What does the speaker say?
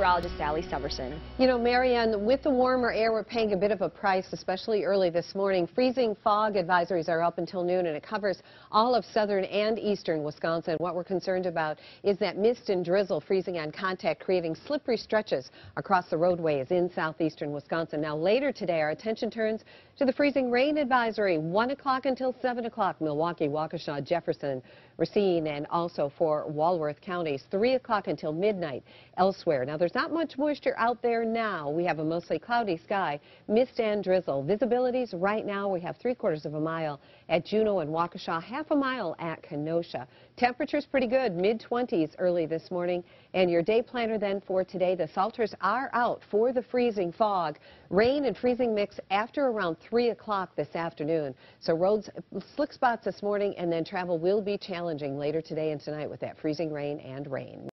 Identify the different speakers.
Speaker 1: meteorologist Sally Severson.
Speaker 2: You know, Marianne, with the warmer air, we're paying a bit of a price, especially early this morning. Freezing fog advisories are up until noon, and it covers all of southern and eastern Wisconsin. What we're concerned about is that mist and drizzle freezing on contact, creating slippery stretches across the roadways in southeastern Wisconsin. Now, later today, our attention turns to the freezing rain advisory, 1 o'clock until 7 o'clock, Milwaukee, Waukesha, Jefferson, Racine, and also for Walworth counties, 3 o'clock until midnight elsewhere. Now, there's not much moisture out there now. We have a mostly cloudy sky, mist and drizzle. Visibilities right now, we have 3/4 of a mile at Juneau and Waukesha, half a mile at Kenosha. Temperatures pretty good, mid-20s early this morning. And your day planner then for today, the Salters are out for the freezing fog. Rain and freezing mix after around 3 o'clock this afternoon. So roads, slick spots this morning, and then travel will be challenging later today and tonight with that freezing rain and rain.